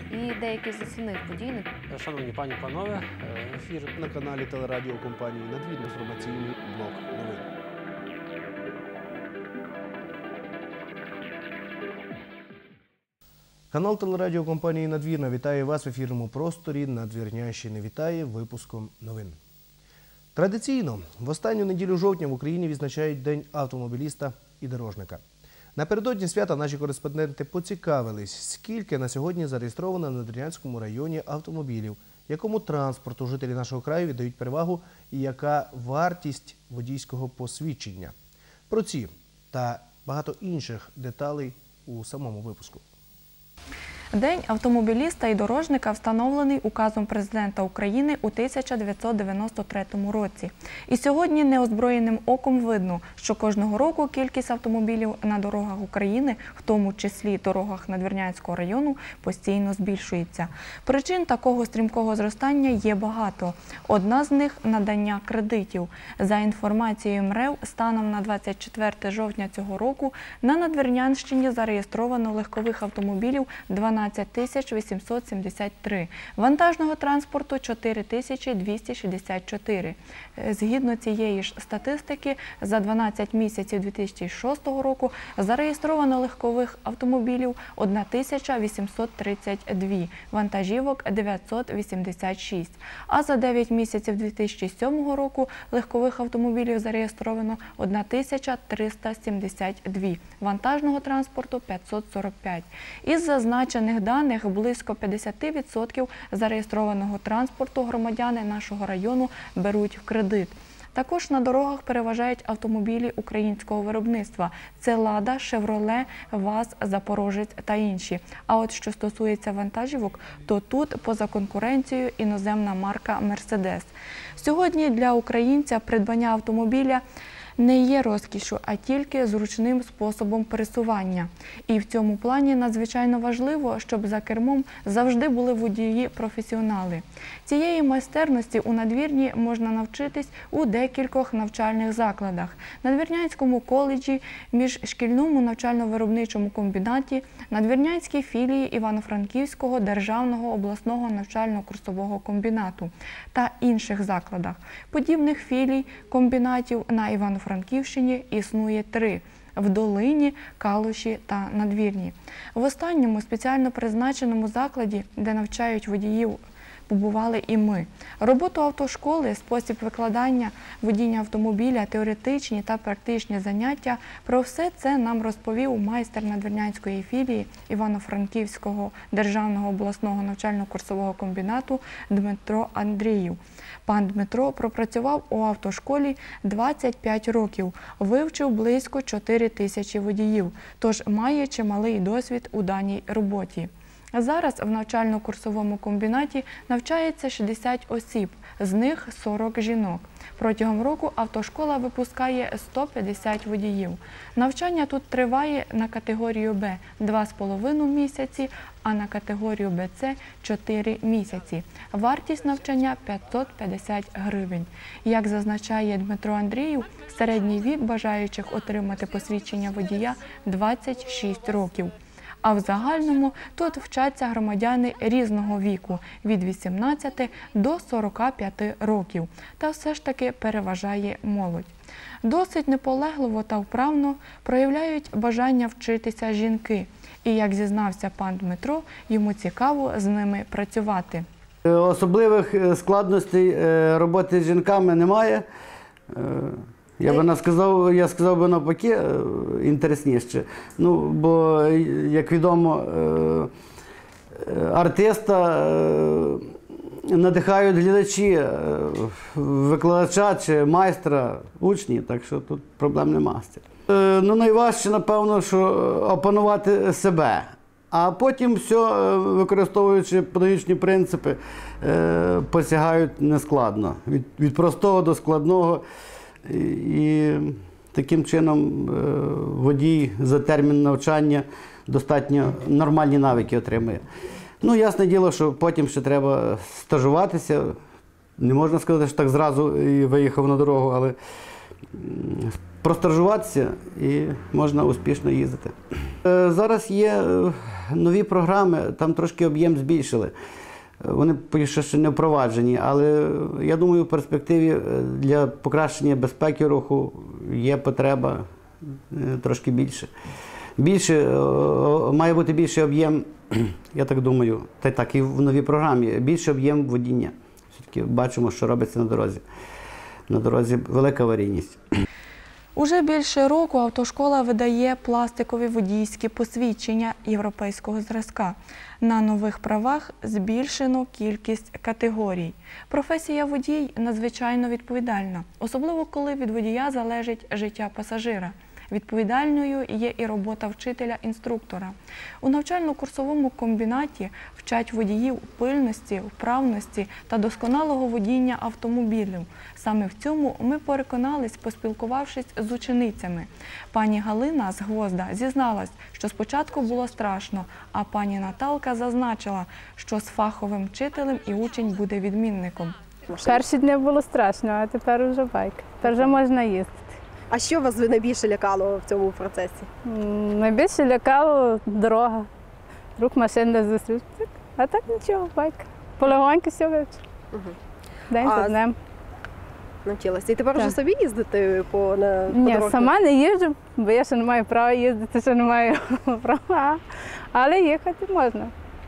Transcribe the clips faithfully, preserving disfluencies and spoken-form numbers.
і деякі з основних подій. Шановні пані і панове, ефір на каналі телерадіокомпанії «Надвір», інформаційний блок новин. Канал телерадіокомпанії «Надвірна» вітає вас в ефірному просторі «Надвірнянщини вітає» випуском новин. Традиційно в останню неділю жовтня в Україні відзначають День автомобіліста і дорожника. Напередодні свята наші кореспонденти поцікавились, скільки на сьогодні зареєстровано на Надвірнянському районі автомобілів, якому транспорту жителі нашого краю віддають перевагу і яка вартість водійського посвідчення. Про ці та багато інших деталей у самому випуску. День автомобіліста і дорожника встановлений указом президента України у тисяча дев'ятсот дев'яносто третьому році. І сьогодні неозброєним оком видно, що кожного року кількість автомобілів на дорогах України, в тому числі дорогах Надвірнянського району, постійно збільшується. Причин такого стрімкого зростання є багато. Одна з них – надання кредитів. За інформацією МРЕВ, станом на двадцять четверте жовтня цього року на Надвірнянщині зареєстровано легкових автомобілів дванадцять тисяч вісімсот сімдесят три, вантажного транспорту – чотири тисячі двісті шістдесят чотири. Згідно цієї ж статистики, за дванадцять місяців дві тисячі шостого року зареєстровано легкових автомобілів тисяча вісімсот тридцять два, вантажівок – дев'ятсот вісімдесят шість. А за дев'ять місяців дві тисячі сьомого року легкових автомобілів зареєстровано тисяча триста сімдесят два, вантажного транспорту – п'ятсот сорок п'ять. Із зазначених даних близько п'ятдесят відсотків зареєстрованого транспорту громадяни нашого району беруть в кредит. Також на дорогах переважають автомобілі українського виробництва – це «Лада», «Шевроле», «ВАЗ», «Запорожець» та інші. А от що стосується вантажівок, то тут поза конкуренцією іноземна марка «Мерседес». Сьогодні для українця придбання автомобіля не є розкішю, а тільки зручним способом пересування. І в цьому плані надзвичайно важливо, щоб за кермом завжди були водії-професіонали. Цієї майстерності у Надвірні можна навчитись у декількох навчальних закладах. Надвірнянському коледжі, міжшкільному навчально-виробничому комбінаті, Надвірнянській філії Івано-Франківського державного обласного навчально-курсового комбінату та інших закладах. Подібних філій комбінатів на Івано-Франківському Франківщині існує три – в Долині, Калуші та Надвірні. В останньому спеціально призначеному закладі, де навчають водіїв, побували і ми. Роботу автошколи, спосіб викладання, водіння автомобіля, теоретичні та практичні заняття – про все це нам розповів майстер Надвірнянської філії Івано-Франківського державного обласного навчально-курсового комбінату Дмитро Андріїв. Пан Дмитро пропрацював у автошколі двадцять п'ять років, вивчив близько чотири тисячі водіїв, тож має чималий досвід у даній роботі. Зараз в навчально-курсовому комбінаті навчається шістдесят осіб, з них сорок жінок. Протягом року автошкола випускає сто п'ятдесят водіїв. Навчання тут триває на категорію Б – два з половиною місяці, а на категорію Б С – чотири місяці. Вартість навчання – п'ятсот п'ятдесят гривень. Як зазначає Дмитро Андріїв, середній вік бажаючих отримати посвідчення водія – двадцять шість років. А в загальному тут вчаться громадяни різного віку – від вісімнадцяти до сорока п'яти років. Та все ж таки переважає молодь. Досить наполегливо та вправно проявляють бажання вчитися жінки. І, як зізнався пан Дмитро, йому цікаво з ними працювати. Особливих складностей роботи з жінками немає. Я би сказав, я сказав би навпаки, інтересніше. Ну, бо, як відомо, артиста надихають глядачі, викладача чи майстра, учні, так що тут проблем нема. Ну, найважче, напевно, що опанувати себе. А потім все, використовуючи педагогічні принципи, посягають нескладно. Від, від простого до складного. І таким чином водій за термін навчання достатньо нормальні навики отримує. Ну, ясне діло, що потім ще треба стажуватися. Не можна сказати, що так зразу і виїхав на дорогу, але простажуватися і можна успішно їздити. Зараз є нові програми, там трошки об'єм збільшили. Вони поки що ще не впроваджені, але я думаю, в перспективі для покращення безпеки руху є потреба трошки більше. Більше, має бути більший об'єм, я так думаю, та й так і в новій програмі, більший об'єм водіння. Все-таки бачимо, що робиться на дорозі. На дорозі велика аварійність. Уже більше року автошкола видає пластикові водійські посвідчення європейського зразка. На нових правах збільшено кількість категорій. Професія водій надзвичайно відповідальна, особливо коли від водія залежить життя пасажира. Відповідальною є і робота вчителя-інструктора. У навчально-курсовому комбінаті вчать водіїв пильності, вправності та досконалого водіння автомобілів. Саме в цьому ми переконались, поспілкувавшись з ученицями. Пані Галина з Гвозда зізналась, що спочатку було страшно, а пані Наталка зазначила, що з фаховим вчителем і учень буде відмінником. Перші дні було страшно, а тепер вже байк. Тепер вже можна їздити. А що вас найбільше лякало в цьому процесі? М, Найбільше лякало дорога. Вдруг машин не зустріч. Так, а так нічого, байк. Полегонько все вивчив. Угу. День А за днем. Навчилася. І тепер Так. вже собі їздити по, на, по Ні, дорогах? сама не їжджу, бо я ще не маю права їздити, ще не маю права. Але їхати можна.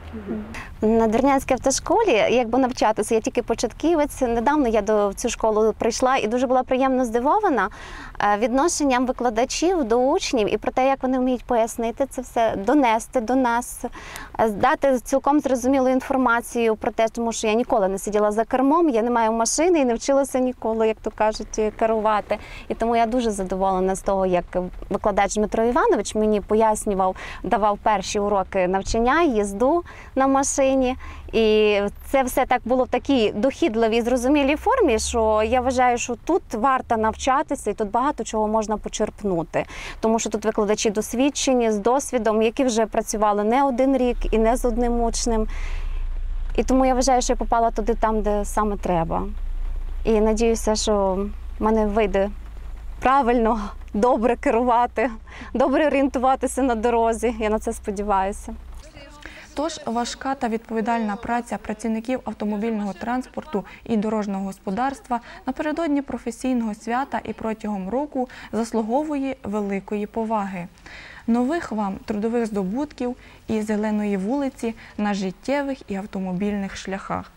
На Надвірнянській автошколі, якби навчатися, я тільки початківець. Недавно я до в цю школу прийшла і дуже була приємно здивована відношенням викладачів до учнів і про те, як вони вміють пояснити це все, донести до нас, дати цілком зрозумілу інформацію про те, тому що я ніколи не сиділа за кермом, я не маю машини і не вчилася ніколи, як то кажуть, керувати. І тому я дуже задоволена з того, як викладач Дмитро Іванович мені пояснював, давав перші уроки навчання, їзду на машині. І це все так було в такій дохідливій, зрозумілій формі, що я вважаю, що тут варто навчатися і тут багато чого можна почерпнути. Тому що тут викладачі досвідчені, з досвідом, які вже працювали не один рік і не з одним учнем. І тому я вважаю, що я попала туди там, де саме треба. І надіюся, що в мене вийде правильно, добре керувати, добре орієнтуватися на дорозі. Я на це сподіваюся. Тож важка та відповідальна праця працівників автомобільного транспорту і дорожнього господарства напередодні професійного свята і протягом року заслуговує великої поваги. Нових вам трудових здобутків і зеленої вулиці на життєвих і автомобільних шляхах.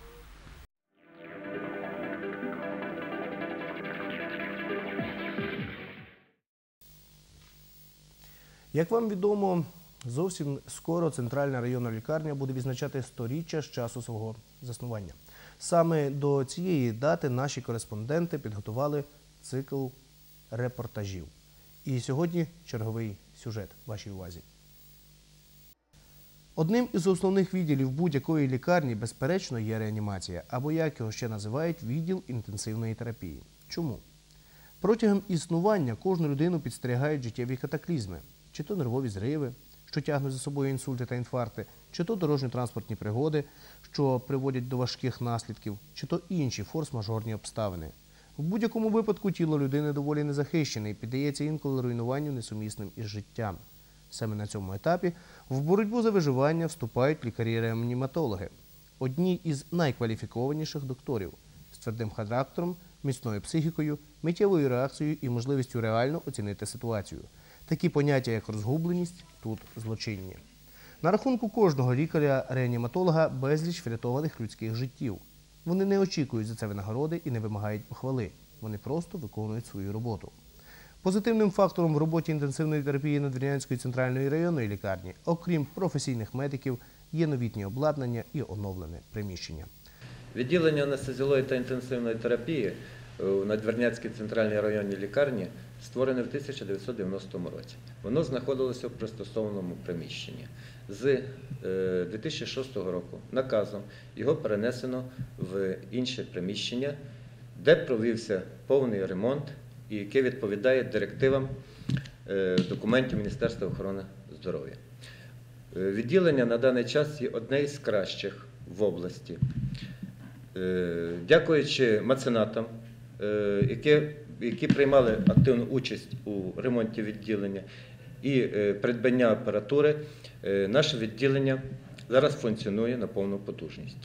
Як вам відомо, зовсім скоро Центральна районна лікарня буде відзначати сторіччя з часу свого заснування. Саме до цієї дати наші кореспонденти підготували цикл репортажів. І сьогодні черговий сюжет вашій увазі. Одним із основних відділів будь-якої лікарні, безперечно, є реанімація, або, як його ще називають, відділ інтенсивної терапії. Чому? Протягом існування кожну людину підстерігають життєві катаклізми, чи то нервові зриви, що тягнуть за собою інсульти та інфаркти, чи то дорожньо-транспортні пригоди, що приводять до важких наслідків, чи то інші форс-мажорні обставини. В будь-якому випадку тіло людини доволі незахищене і піддається інколи руйнуванню несумісним із життям. Саме на цьому етапі в боротьбу за виживання вступають лікарі-реаніматологи. Одні із найкваліфікованіших докторів з твердим характером, міцною психікою, миттєвою реакцією і можливістю реально оцінити ситуацію. Такі поняття, як розгубленість, тут злочинні. На рахунку кожного лікаря-реаніматолога безліч врятованих людських життів. Вони не очікують за це винагороди і не вимагають похвали. Вони просто виконують свою роботу. Позитивним фактором в роботі інтенсивної терапії Надвірнянської центральної районної лікарні, окрім професійних медиків, є новітнє обладнання і оновлене приміщення. Відділення анестезіології та інтенсивної терапії у Надвірнянській центральній районній лікарні створене в тисяча дев'ятсот дев'яностому році. Воно знаходилося в пристосованому приміщенні. З дві тисячі шостого року наказом його перенесено в інше приміщення, де провівся повний ремонт, і яке відповідає директивам документів Міністерства охорони здоров'я. Відділення на даний час є одне із кращих в області. Дякуючи меценатам, які, які приймали активну участь у ремонті відділення, і придбання апаратури наше відділення зараз функціонує на повну потужність.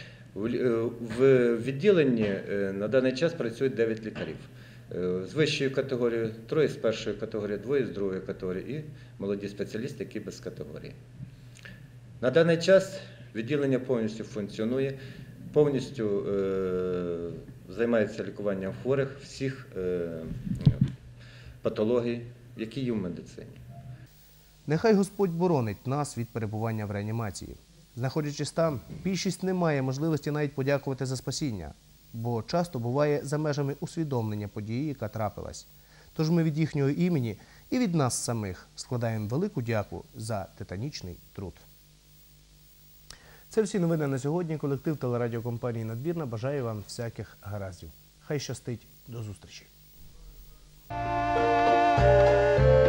В відділенні на даний час працюють дев'ять лікарів. З вищої категорії, троє з першої категорії, двоє з другої категорії і молоді спеціалісти, які без категорії. На даний час відділення повністю функціонує, повністю е, займається лікуванням хворих всіх е, патологій, які є в медицині. Нехай Господь боронить нас від перебування в реанімації. Знаходячись там, більшість не має можливості навіть подякувати за спасіння, бо часто буває за межами усвідомлення події, яка трапилась. Тож ми від їхнього імені і від нас самих складаємо велику дяку за титанічний труд. Це всі новини на сьогодні. Колектив телерадіокомпанії «Надвірна» бажає вам всяких гараздів. Хай щастить. До зустрічі.